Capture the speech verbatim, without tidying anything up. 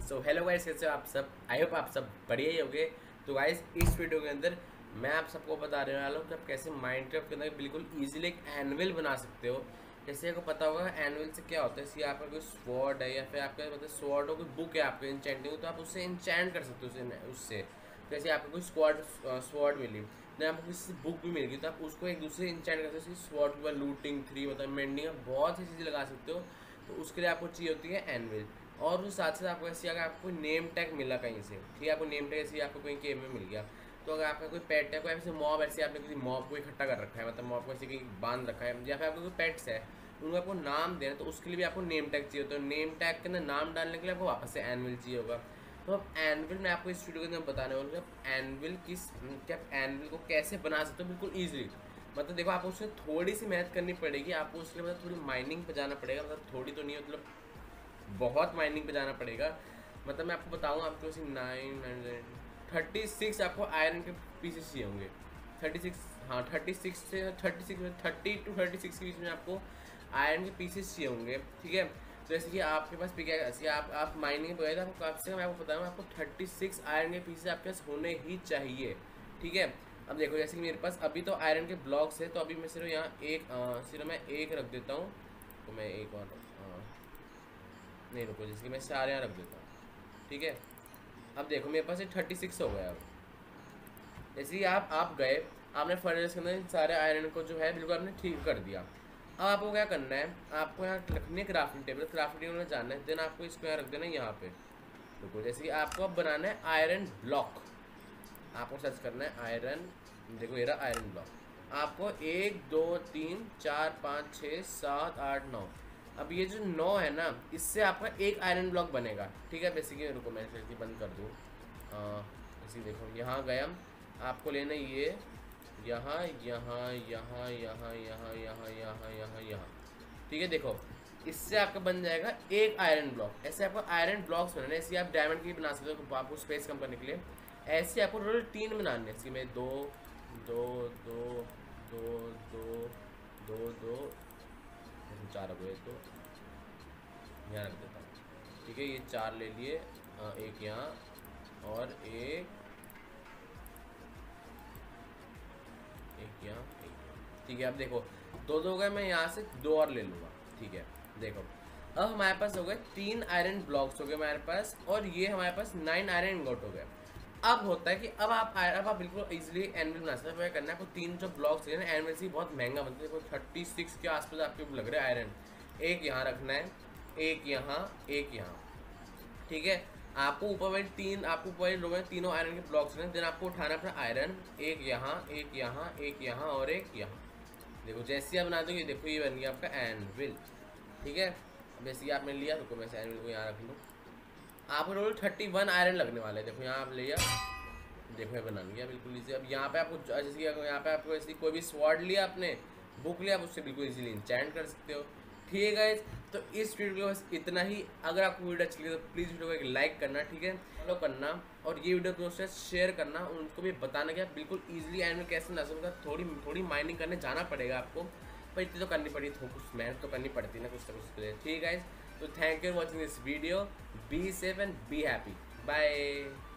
So hello guys, कैसे हो आप सब। आई होप आप सब बढ़िया ही होंगे। तो गाइस इस वीडियो के अंदर मैं आप सबको बता रहे वाला हूँ कि आप कैसे माइनक्राफ्ट के अंदर बिल्कुल इजीली एक एनविल बना सकते हो। जैसे आपको पता होगा एनविल से क्या होता है, जैसे आपका कोई स्वॉर्ड है या फिर आपका मतलब स्वॉर्ड हो, कोई बुक है आपके इंचेंटिंग, तो आप उससे इंचेंट कर सकते हो उससे। जैसे आपको कोई स्क्वाड स्वॉर्ड मिली, देन आपको किसी बुक भी मिल गई, तो आप उसको एक दूसरे इंचेंट कर सकते हो। स्वॉर्ड के बाद लूटिंग थ्री मतलब मेंडिंग, आप बहुत सी चीज़ें लगा सकते हो। तो उसके लिए आपको चाहिए होती है एनविल। और उस साथ साथ आपको ऐसे अगर आपको नेम टैग मिला कहीं से, ठीक है, आपको नेम टैग ऐसे आपको कहीं गेम में मिल गया, तो अगर आपका कोई पेट है, कोई ऐसे मॉब ऐसे आपने किसी मॉब को इकट्ठा कर रखा है, मतलब मॉब को ऐसे कहीं बांध रखा है, या फिर आपको कोई पेट्स है उनको आपको नाम देना, तो उसके लिए भी आपको नेम टैग चाहिए होता है। नेम टैग के अंदर नाम डालने के लिए आपको वापस से एनविल चाहिए होगा। तो अब एनविल मैं आपको इस वीडियो के अंदर बताने वाला हूँ कि एनविल किस क्या एनविल को कैसे बना सकते हो बिल्कुल ईजिली। मतलब देखो, आपको उसमें थोड़ी सी मेहनत करनी पड़ेगी, आपको उसके लिए मतलब थोड़ी माइनिंग पे जाना पड़ेगा, मतलब थोड़ी तो नहीं, मतलब बहुत माइनिंग पे जाना पड़ेगा। मतलब मैं आपको बताऊँ, आपको उसी नाइन हंड्रेड थर्टी सिक्स आपको आयरन के पीसेस चाहिए होंगे। थर्टी सिक्स, हाँ थर्टी सिक्स से thirty six thirty two thirty six के बीच में आपको आयरन के पीसेस चाहिए होंगे, ठीक है। तो जैसे कि आपके पास पिक है, आप आप माइनिंग पे गए तो आपको कम से कम आपको बताऊँ, आपको थर्टी सिक्स आयरन के पीसेस आपके पास होने ही चाहिए, ठीक है। अब देखो, जैसे कि मेरे पास अभी तो आयरन के ब्लॉक्स है, तो अभी मैं सिर्फ यहाँ एक सिर्फ मैं एक रख देता हूँ, तो मैं एक और आ, नहीं रुको, जैसे कि मैं सारे यहाँ रख देता हूँ, ठीक है। अब देखो मेरे पास ये थर्टी सिक्स हो गया। अब जैसे कि आप आप गए, आपने फर्नेस के अंदर सारे आयरन को जो है बिल्कुल आपने ठीक कर दिया। अब आपको क्या करना है, आपको यहाँ रखनी है क्राफ्टिंग टेबल, क्राफ्टिंग टेबल में जाना है, देन आपको इसको यहाँ रख देना है यहाँ पे। रुको, जैसे कि आपको अब बनाना है आयरन ब्लॉक, आपको सर्च करना है आयरन, देखो ये रहा आयरन ब्लॉक। आपको एक दो तीन चार पाँच छः सात आठ नौ, अब ये जो नौ है ना, इससे आपका एक आयरन ब्लॉक बनेगा, ठीक है। बेसिकली रुको मैं फिर बंद कर दूँ। इसी देखो यहाँ गया, आपको लेना ये यहाँ यहाँ यहाँ यहाँ यहाँ यहाँ यहाँ यहाँ यहाँ, ठीक है। देखो इससे आपका बन जाएगा एक आयरन ब्लॉक। ऐसे आपको आयरन ब्लॉक्स बनाने, ऐसे आप डायमंड की बना सकते हो आपको स्पेस कम करने के लिए। ऐसे आपको टोटल तीन बनाने, इसकी में दो दो दो दो दो दो दो चार हो गए, तो यहाँ रख देता हूँ, ठीक है। ये चार ले लिए, एक यहाँ और एक एक यहाँ एक, ठीक है। अब देखो दो दो गए, मैं यहाँ से दो और ले लूँगा, ठीक है। देखो अब हमारे पास हो गए तीन आयरन ब्लॉक्स हो गए हमारे पास, और ये हमारे पास नाइन आयरन इंगोट हो गए। अब होता है कि अब आप अब आप बिल्कुल इजीली एनविल बना सकते हैं। करना है आपको तीन जो ब्लॉक्स है ना, एनविल से बहुत महंगा बनता है, देखो थर्टी सिक्स के आसपास आपको लग रहा है आयरन। एक यहाँ रखना है, एक यहाँ, एक यहाँ, ठीक है। आपको ऊपर वाले तीन आपको ऊपर वाले में तीनों आयरन के ब्लॉक्स हैं, देन आपको उठाना अपना आयरन, एक यहाँ एक यहाँ एक यहाँ और एक यहाँ। देखो जैसे आप बना दोगे, देखो ये बन गया आपका एनविल, ठीक है। अब जैसे आपने लिया, रुको मैं एनविल को यहाँ रख लूँ। आपको टोटल थर्टी वन आयरन लगने वाले हैं। देखो यहाँ आप लिया, देखो ये बना लिया बिल्कुल ईजी। अब यहाँ पे आपको जैसे यहाँ पे आपको ऐसी कोई भी स्वॉर्ड लिया, आपने बुक लिया, आप उससे बिल्कुल इजीली इंचेंट कर सकते हो, ठीक है गाइस। तो इस वीडियो को बस इतना ही। अगर आपको वीडियो अच्छी लगे तो प्लीज़ वीडियो को एक लाइक करना, ठीक है, फॉलो करना, और ये वीडियो दोस्तों से शेयर करना, उनको भी बताना कि आप बिल्कुल ईजिली एनविल कैसे बना सकते हो। थोड़ी थोड़ी माइनिंग करने जाना पड़ेगा आपको, पर इतनी तो करनी पड़ी, तो कुछ मेहनत तो करनी पड़ती ना कुछ ना कुछ, ठीक है गाइस। तो thank you for watching this video, be safe and be happy, bye.